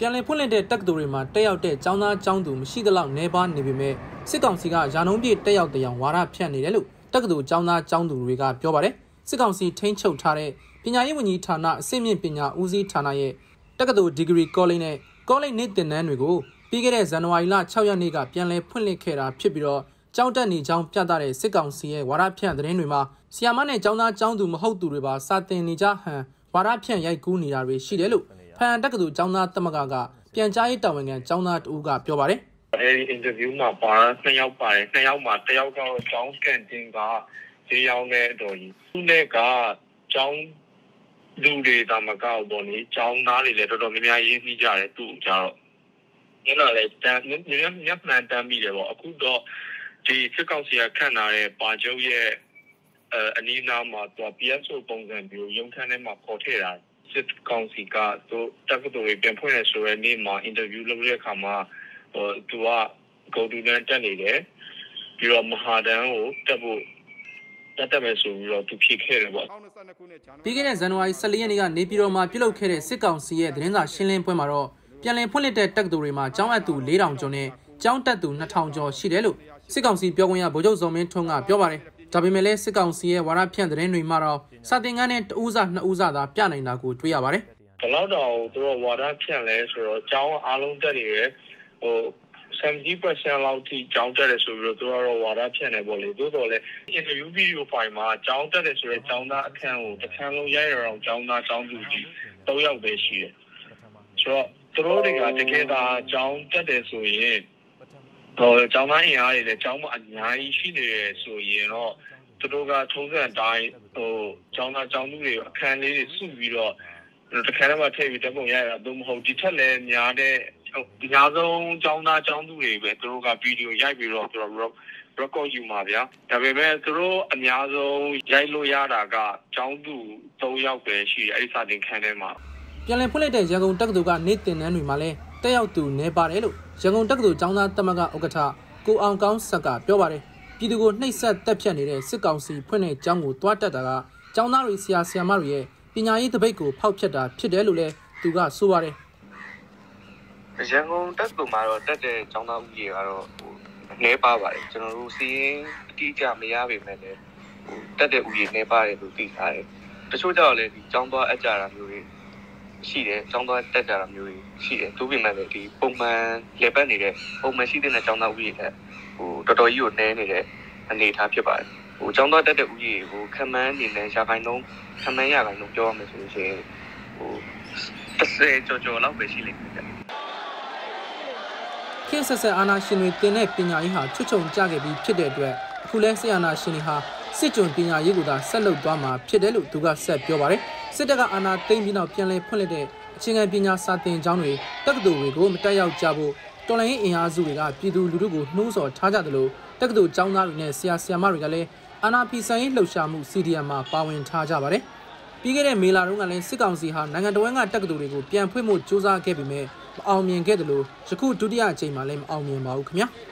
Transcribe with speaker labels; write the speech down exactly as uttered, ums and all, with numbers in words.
Speaker 1: ပြန်လည်ဖွင့်လှစ်တဲ့တက္ကသိုလ်တွေမှာတက်ရောက်တဲ့ကျောင်းသားကျောင်းသူမရှိသလောက်နေပါနေပေမဲ့စစ်ကောင်စီကယာနှုံးပြည့်တက်ရောက်တဲ့အောင်ဝါဒဖြန့်နေတယ်လို့တက္ကသိုလ်ကျောင်းသားကျောင်းသူတွေကပြောပါတယ်စစ်ကောင်စီထိန်းချုပ်ထားတဲ့ပညာရေးဝန်ကြီးဌာနအစိမ့်မြင့်ပညာဦးစီးဌာနရဲ့တက္ကသိုလ်ဒီဂရီကောလိပ်နဲ့ကောလိပ်နေ့သင်တန်းတွေကိုပြီးခဲ့တဲ့ဇန်နဝါရီလ၆ရက်နေ့ကပြန်လည်ဖွင့်လှစ်ခဲ့တာဖြစ်ပြီးတော့ကျောင်းတက်နေကျောင်းပြသတဲ့စစ်ကောင်စီရဲ့ဝါဒဖြန့်သတင်းတွေမှာဆီယာမနဲ့ကျောင်းသားကျောင်းသူမဟုတ်သူတွေပါစာသင်နေကြဟန်ဝါဒဖြန့်ရိုက်ကူးနေတာတွေရှိတယ်လို့ဖန်တက္ကသိုလ်ကျောင်းသားသမဂ္ဂကပြန်ကြားရေးတာဝန်ခံကျောင်းသားတဦးကပြောပါတယ်
Speaker 2: အဲဒီ interview မှာပါနှစ်ယောက်ပါတယ်နှစ်ယောက်မှာတစ်ယောက်ကတော့ကျောင်းကန်တင်ကဈေးရောက်တဲ့အတော်ကြီးသူနဲ့ကကျောင်းလူတွေတာမကောက်ပေါ့လေကျောင်းသားတွေလည်းတော်တော်များများရေးပြီးကြတယ်သူ့ကြတော့ညနေလည်းတန်းညညညမှန်တမ်းပြီးတယ်ပေါ့အခုတော့ဒီစစ်ကောင်စီကခန့်ထားတဲ့ပါချုပ်ရဲ့အဲအနီးနားမှာသူ ပီ အက်စ် အို ပုံစံမျိုးရုံခန်းထဲမှာပေါ်ထည့်တာစစ်ကောင်စီကသူတက္ကသိုလ်ပြန်ဖွင့်နေဆိုတဲ့နေ့မှာအင်တာဗျူးလုပ်တဲ့အခါမှာဟိုသူကဂုံတူတန်းတက်နေတယ်ပြီးတော့မဟာတန်းကိုတက်ဖို့တက်တယ်မယ်ဆိုပြီးတော့သူဖြေခဲ့တယ်ပေါ့
Speaker 1: ပြီးခဲ့တဲ့ဇန်နဝါရီ၁၄ရက်နေ့ကနေပြည်တော်မှာပြုလုပ်ခဲ့တဲ့စစ်ကောင်စီရဲ့သတင်းစာရှင်းလင်းပွဲမှာတော့ပြန်လည်ဖွင့်လှစ်တဲ့တက္ကသိုလ်တွေမှာကျောင်းအပ်သူ၄ထောင်ကျော်နဲ့ကျောင်းတက်သူ၂ထောင်ကျော်ရှိတယ်လို့စစ်ကောင်စီပြောခွင့်ရဗိုလ်ချုပ်ဇော်မင်းထွန်းကပြောပါတယ်ဒါပေမဲ့လည်းစစ်ကောင်စီရဲ့ဝါဒဖြန့်သတင်းတွေမှာတော့စာသင်ခန်းနဲ့တဦးစာနှစ်ဦးစာသာပြနိုင်တာကိုတွေ့ရပါတယ်
Speaker 2: ဒီလောက်တော့သူတို့ဝါဒဖြန့်လဲဆိုတော့ကျောင်းအားလုံးတက်နေရဟိုseventy percent လောက်ထိကျောင်းတက်တယ်ဆိုပြီးတော့သူတို့ဝါဒဖြန့်နေပေါ့လေသို့တော်လည်း interview video file မှာကျောင်းတက်တယ်ဆိုတော့ကျောင်းသားအခန်းကိုတစ်ခန်းလုံးရိုက်ရအောင်ကျောင်းသားကျောင်းသူကြီး၃ယောက်ပဲရှိတယ်ဆိုတော့သူတို့တွေကတကယ်သာကျောင်းတက်တယ်ဆိုရင်ဟိုကျောင်းသားအင်အားတွေလည်းကျောင်းမှာအများကြီးရှိနေတယ်ဆိုရင်တော့သူတို့ကထုံးစံအတိုင်းဟိုကျောင်းသားကျောင်းသူတွေအခန်းလေးတွေစုပြီးတော့တစ်ခန်းထဲမှာထည့်ပြီးတက်ပုံရရတာသို့မဟုတ်ဒီထက်လည်းများတဲ့အများဆုံးကျောင်းသားကျောင်းသူတွေပဲသူတို့ကဗီဒီယိုရိုက်ပြီးတော့သူတို့ record ယူမှာဗျာဒါပေမဲ့သူတို့အများဆုံးရိုက်လို့ရတာကကျောင်းသူ၃ယောက်ပဲရှိတယ်အဲ့ဒီစာသင်ခန်းထဲမှာ
Speaker 1: ပြန်လည်ဖွင့်လှစ်တဲ့ရန်ကုန်တက္ကသိုလ်ကနေသင်တန်းတွေမှာလည်းတက်ရောက်သူနေပါတယ်လို့ရန်ကုန်တက္ကသိုလ်ကျောင်းသားသမဂ္ဂဥက္ကဋ္ဌကိုအောင်ကောင်းဆက်ကပြောပါတယ်ပြည်သူကိုနှိပ်စက်တက်ဖြတ်နေတဲ့စစ်ကောင်စီဖွင့်တဲ့ကျောင်းကိုတွားတက်တာကကျောင်းသားတွေဆရာဆရာမတွေရဲ့ပညာရေးတပိတ်ကိုဖောက်ဖျက်တာဖြစ်တယ်လို့လည်းသူကဆိုပါတယ်
Speaker 2: ရန်ကုန်တက္ကသိုလ်မှာတော့တက်တဲ့ကျောင်းသားဦးကြီးကတော့ဟိုနေပါပါတယ်ကျွန်တော်တို့စီးရင်အတိအကျမရပေမဲ့လည်းဟိုတက်တဲ့ဦးကြီးနေပါတယ်လို့သိထားတယ်တချို့ကြောင့်လည်းဒီကျောင်းသွားအကြတာမျိုးတွေရှိတယ်ကျောင်းသွားတက်ကြတာမျိုးတွေရှိတယ်သူ့ပြင်မဲ့လည်းဒီပုံမှန်လေပတ်နေတဲ့ပုံမှန်ရှိတဲ့ကျောင်းသားဦးကြီးတဲ့ဟိုတော်တော်ကြီးကိုနည်းနေတဲ့အနေအထားဖြစ်ပါတယ်ဟိုကျောင်းသွားတက်တဲ့ဦးကြီးဟိုခံမှန်းနေနဲ့ရာခိုင်နှုန်းခံမှန်းရခိုင်နှုန်းပြောရမယ်ဆိုလို့ရှိရင်ဟိုတစ်ဆယ်ကျော်ကျော်လောက်ပဲရှိလိမ့်မယ်
Speaker 1: ခေတ်ဆက်ဆက်အာဏာရှင်တွေတင်တဲ့ပညာရေးဟာချွတ်ချုံကျခဲ့ပြီးဖြစ်တဲ့အတွက်အခုလဲဆီအာဏာရှင်တွေဟာစစ်ကြုံပညာရေးကိုသာဆက်လုပ်သွားမှာဖြစ်တယ်လို့သူကဆက်ပြောပါတယ်စစ်တပ်ကအာဏာသိမ်းပြီးနောက်ပြန်လည်ဖွင့်လှစ်တဲ့အခြေခံပညာစာသင်ကျောင်းတွေတက္ကသိုလ်တွေကိုမတက်ရောက်ကြဖို့တော်လှန်ရေးအင်အားစုတွေကပြည်သူလူထုကိုနှိုးဆော်ထားကြသလိုတက္ကသိုလ်ကျောင်းသားတွေနဲ့ဆရာဆရာမတွေကလည်းအာဏာဖီဆန်ရေးလှုပ်ရှားမှု စီ ဒီ အမ် မှာပါဝင်ထားကြပါတယ်ပြီးခဲ့တဲ့မေလတုန်းကလည်းစစ်ကောင်စီဟာနိုင်ငံတော်ဝန်ကတက္ကသိုလ်တွေကိုပြန်ဖွင့်ဖို့ကြိုးစားခဲ့ပေမဲ့မအောင်မြင်ခဲ့တယ်လို့ယခုဒုတိယအကြိမ်မှာလည်းမအောင်မြင်ပါဘူးခင်ဗျာ